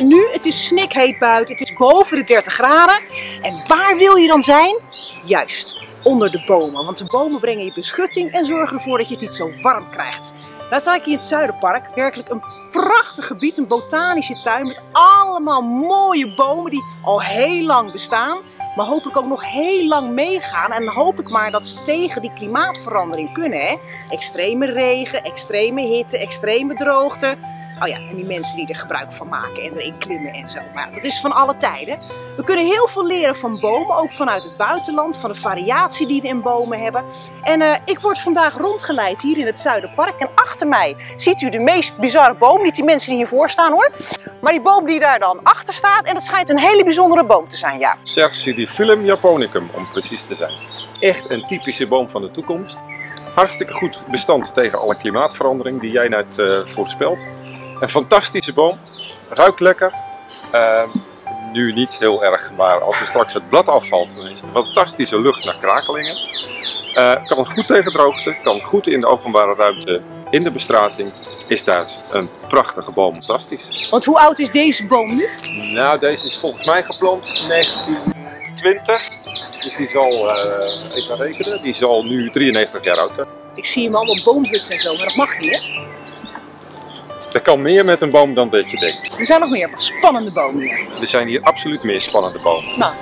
nu, het is snikheet buiten, het is boven de 30 graden. En waar wil je dan zijn? Juist, onder de bomen. Want de bomen brengen je beschutting en zorgen ervoor dat je het niet zo warm krijgt. Daar sta ik hier in het Zuiderpark. Werkelijk een prachtig gebied, een botanische tuin met allemaal mooie bomen die al heel lang bestaan. Maar hopelijk ook nog heel lang meegaan. En dan hoop ik maar dat ze tegen die klimaatverandering kunnen. Hè? Extreme regen, extreme hitte, extreme droogte. Oh ja, en die mensen die er gebruik van maken en erin klimmen en zo. Maar ja, dat is van alle tijden. We kunnen heel veel leren van bomen, ook vanuit het buitenland, van de variatie die we in bomen hebben. En ik word vandaag rondgeleid hier in het Zuiderpark. En achter mij ziet u de meest bizarre boom. Niet die mensen die hiervoor staan hoor. Maar die boom die daar dan achter staat. En dat schijnt een hele bijzondere boom te zijn, ja. Cercidiphyllum japonicum, om precies te zijn. Echt een typische boom van de toekomst. Hartstikke goed bestand tegen alle klimaatverandering die jij net voorspelt. Een fantastische boom, ruikt lekker. Nu niet heel erg, maar als er straks het blad afvalt, dan is het een fantastische lucht naar krakelingen. Kan goed tegen droogte, kan goed in de openbare ruimte, in de bestrating. Is daar een prachtige boom, fantastisch. Want hoe oud is deze boom nu? Nou, deze is volgens mij geplant in 1920. Dus die zal, even rekenen, die zal nu 93 jaar oud zijn. Ik zie hem allemaal boomhutten en zo, maar dat mag niet hè? Er kan meer met een boom dan dat je denkt. Er zijn nog meer spannende bomen hier. Er zijn hier absoluut meer spannende bomen. Nou.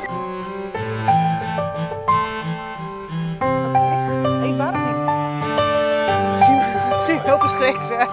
Oké, eetbaar of niet? Ik zie hem heel verschrikt. Hè?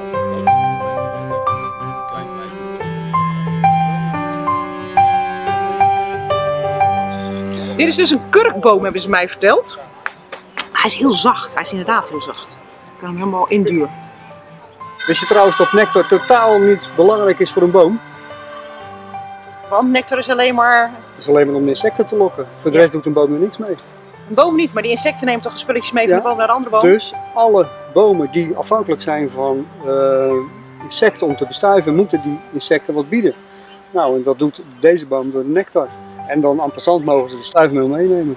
Dit is dus een kurkboom, hebben ze mij verteld. Hij is heel zacht, hij is inderdaad heel zacht. Ik kan hem helemaal induwen. Wist je trouwens dat nectar totaal niet belangrijk is voor een boom? Want nectar is alleen maar... Het is alleen maar om insecten te lokken. Voor de rest doet een boom er niks mee. Een boom niet, maar die insecten nemen toch een spulletjes mee van de boom naar de andere boom? Dus alle bomen die afhankelijk zijn van insecten om te bestuiven, moeten die insecten wat bieden. Nou, en dat doet deze boom door de nectar. En dan en passant mogen ze de stuifmeel meenemen.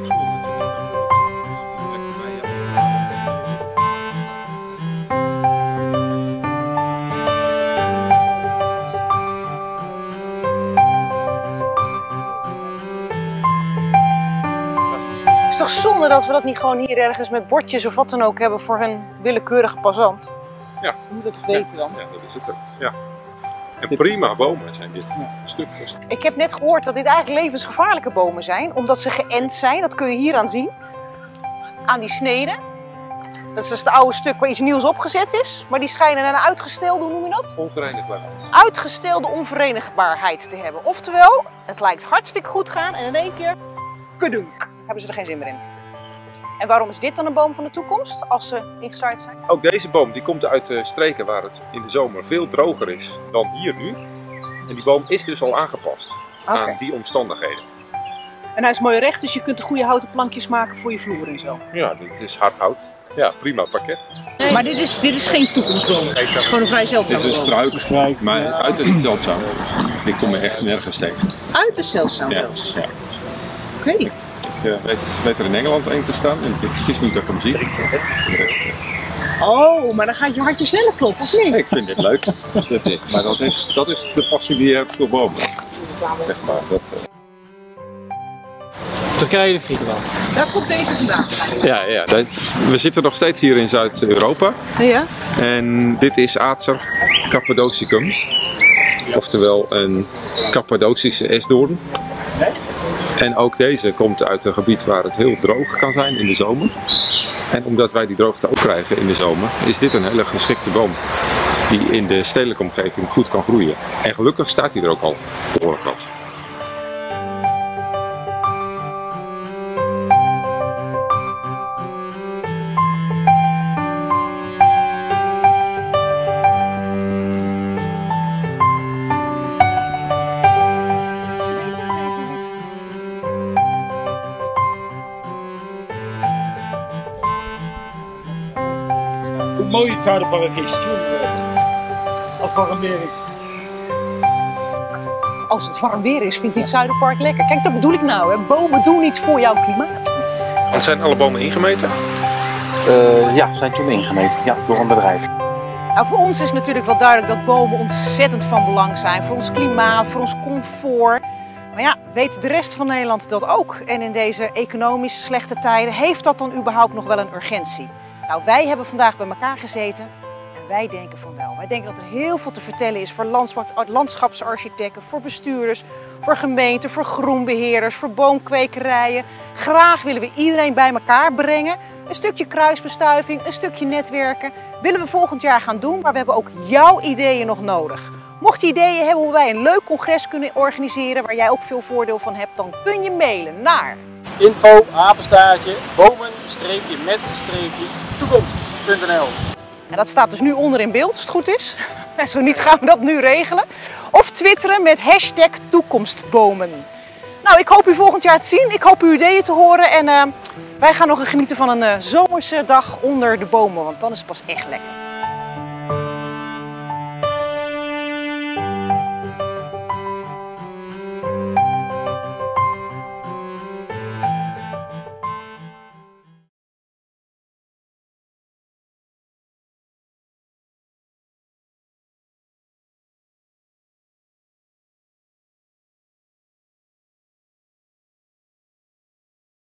Het is toch zonde dat we dat niet gewoon hier ergens met bordjes of wat dan ook hebben voor een willekeurige passant? Ja. Je moet dat toch weten dan? Ja, dat is het ook. Ja. En prima bomen zijn dit, stuk voor stuk. Ik heb net gehoord dat dit eigenlijk levensgevaarlijke bomen zijn, omdat ze geënt zijn. Dat kun je hier aan zien. Aan die sneden. Dat is dus het oude stuk waar iets nieuws opgezet is. Maar die schijnen een uitgestelde, hoe noem je dat? Onverenigbaar. Uitgestelde onverenigbaarheid te hebben. Oftewel, het lijkt hartstikke goed gaan en in één keer, kedunk, hebben ze er geen zin meer in. En waarom is dit dan een boom van de toekomst, als ze ingezaaid zijn? Ook deze boom die komt uit streken waar het in de zomer veel droger is dan hier nu. En die boom is dus al aangepast aan die omstandigheden. En hij is mooi recht, dus je kunt er goede houten plankjes maken voor je vloer en zo. Ja, dit is hard hout. Ja, prima pakket. Maar dit is geen toekomstboom. Het is gewoon een vrij zeldzame boom. Het is een struik, maar uiterst zeldzaam. Ik kom er echt nergens tegen. Uiterst zeldzaam zelfs? Ja. Oké. Ik weet er in Engeland één te staan en het is niet dat ik hem zie. De rest, Oh, maar dan gaat je hartje sneller kloppen, of niet? ik vind dit leuk. Maar dat is de passie die je hebt voor bomen. Zeg maar, Turkije de Friesland. Daar komt deze vandaan. Ja, we zitten nog steeds hier in Zuid-Europa. Ja. En dit is Acer cappadocicum. Oftewel een Cappadocische esdoorn. En ook deze komt uit een gebied waar het heel droog kan zijn in de zomer. En omdat wij die droogte ook krijgen in de zomer, is dit een hele geschikte boom. Die in de stedelijke omgeving goed kan groeien. En gelukkig staat hij er ook al behoorlijk wat. Hoe mooi het Zuiderpark is, als het warm weer is. Als het warm weer is, vindt dit Zuiderpark lekker. Kijk, dat bedoel ik nou. Hè. Bomen doen iets voor jouw klimaat. Want zijn alle bomen ingemeten? Ja, zijn toen ingemeten. Ja, door een bedrijf. Nou, voor ons is natuurlijk wel duidelijk dat bomen ontzettend van belang zijn. Voor ons klimaat, voor ons comfort. Maar ja, weet de rest van Nederland dat ook? En in deze economisch slechte tijden, heeft dat dan überhaupt nog wel een urgentie? Nou, wij hebben vandaag bij elkaar gezeten en wij denken van wel. Wij denken dat er heel veel te vertellen is voor landschapsarchitecten, voor bestuurders, voor gemeenten, voor groenbeheerders, voor boomkwekerijen. Graag willen we iedereen bij elkaar brengen. Een stukje kruisbestuiving, een stukje netwerken. Willen we volgend jaar gaan doen, maar we hebben ook jouw ideeën nog nodig. Mocht je ideeën hebben hoe wij een leuk congres kunnen organiseren waar jij ook veel voordeel van hebt, dan kun je mailen naar info@bomen-met-toekomst.nl. En dat staat dus nu onder in beeld, als het goed is. En zo niet gaan we dat nu regelen. Of twitteren met #toekomstbomen. Nou, ik hoop u volgend jaar te zien. Ik hoop uw ideeën te horen. En wij gaan nog genieten van een zomerse dag onder de bomen, want dan is het pas echt lekker.